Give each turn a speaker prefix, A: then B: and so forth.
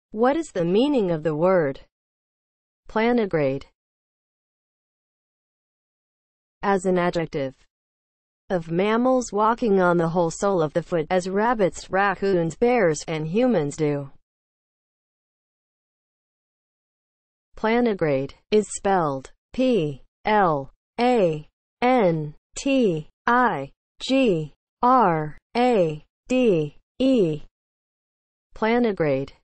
A: What is the meaning of the word plantigrade? As an adjective of mammals walking on the whole sole of the foot, as rabbits, raccoons, bears, and humans do. Plantigrade is spelled P-L-A-N-T-I-G-R-A-D-E. Plantigrade